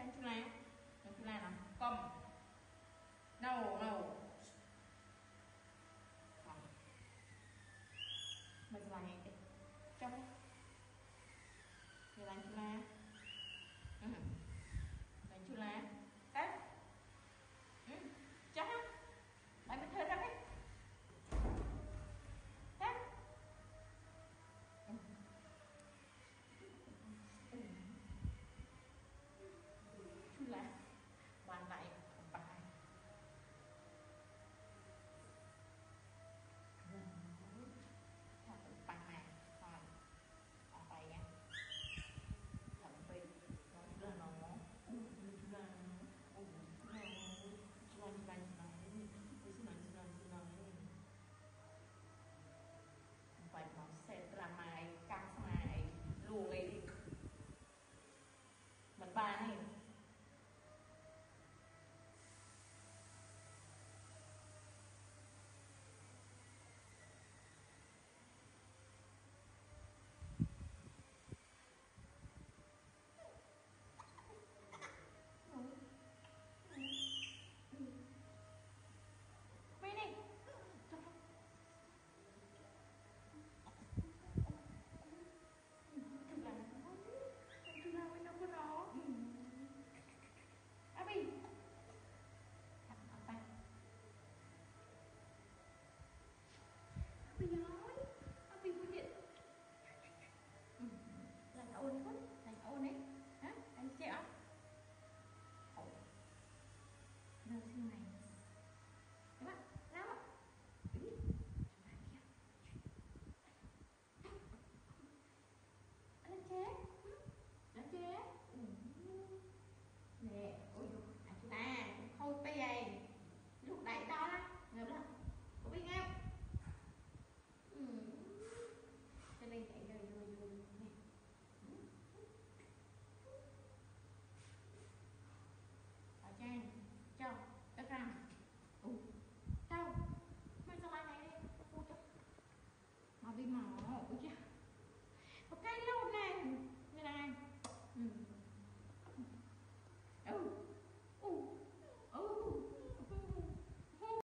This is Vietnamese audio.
Trang chú lá nào cầm nâu mình lại trong thì làm chú lá làm chú lá đấy chắc lại mình thơ ra đấy đấy chú lá hoàn lại bài bài này còn bài nha thậm chí nó là nó phải nó sẽ làm mày căng mày luồng lấy đi mình ba này Abi apa? Abi nói Abi punya lành ôn ấy hả anh chị ạ giờ xin này các bạn nào ạ anh chế nè